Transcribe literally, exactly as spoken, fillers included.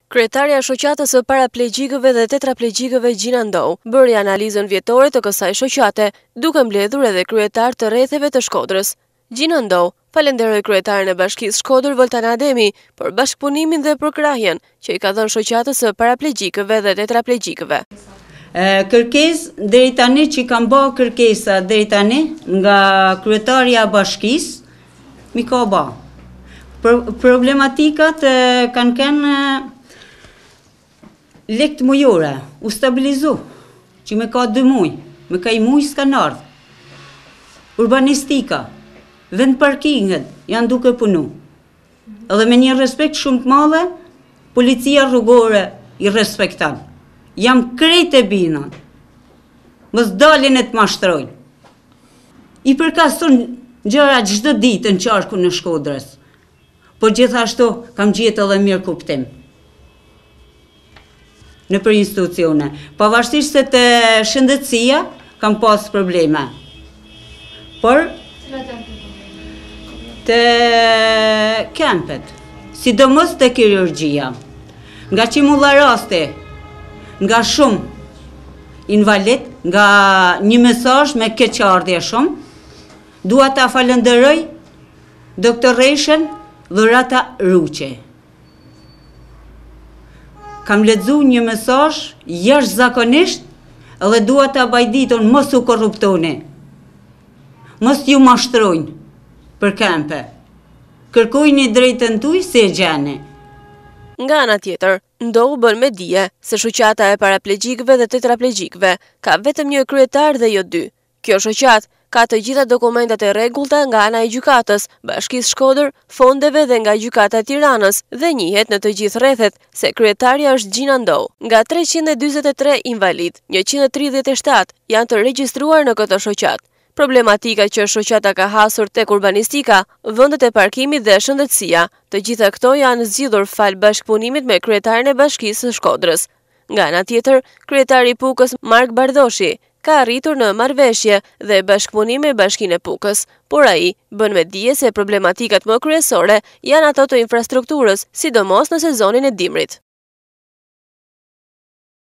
Kryetarja e shoqatës së paraplegjikëve dhe tetraplegjikëve Gjina Ndou bëri analizën vjetore të kësaj shoqate, duke mbledhur edhe kryetar të rretheve të Shkodrës. Gjina Ndou falenderoi kryetaren e Bashkisë Shkodër Voltan Ademi për bashkëpunimin dhe përkrahjen që i ka dhënë shoqatës së paraplegjikëve dhe tetraplegjikëve. Kërkesë deri tani që kanë bërë kërkesa deri tani nga kryetarja e Bashkisë, mi ka bë. Problematikat kanë kënë lekt mujore, u stabilizu, që me ka dy muj, me ka i muj s'ka nardhë. Urbanistika, vend parkinget, janë duke punu. Edhe me një respekt shumë të madhe, policia rrugore i respektan. Jam krejt e binan, mos dalin e të mashtrojnë. I përkaston gjëra çdo ditë në qarku në Shkodrës, por gjithashtu kam gjetë edhe mirë kuptim në për institucione. Pavarësisht se të shëndetësia kam pas probleme. Por të kempet, sidomos të kirurgjia, nga që mulla raste, nga shumë invalid, nga një mesazh me keqardhje shumë, dua ta falenderoj doktoreshën Dhurata Ruqe. Kam lexu një mesazh jashtëzakonisht edhe dua ta bajditon mos u korruptoni. Mos ju mashtrojnë për kempe. Kërkojni drejtën tuaj se e gjeni. Nga ana tjetër, Ndou bën me dije se shoqata e paraplegjikëve dhe tetraplegjikëve ka vetëm një kryetar dhe jo dy. Kjo shoqatë ka të gjitha dokumentat e rregullta nga ana e gjykatës, Bashkisë Shkodër, fondeve dhe nga gjykata e Tiranës dhe njihet në të gjithë rrethet se kryetarja është Gjina Ndou. Nga treqind e dyzet e tre invalid, njëqind e tridhjetë e shtatë janë të regjistruar në këtë shoqatë. Problematika që shoqata ka hasur tek urbanistika, vendet e parkimit dhe shëndetësia, të gjitha këto janë zgjidhur fal bashkëpunimit me kryetarin e Bashkisë së Shkodrës. Nga ana tjetër, kryetari i Pukës Mark Bardhoshi ka arritur në marrëveshje dhe bashkëpunim me Bashkinë e Pukës, por ai bën me dije se problematikat më kryesore janë ato të infrastrukturës, sidomos në sezonin e dimrit.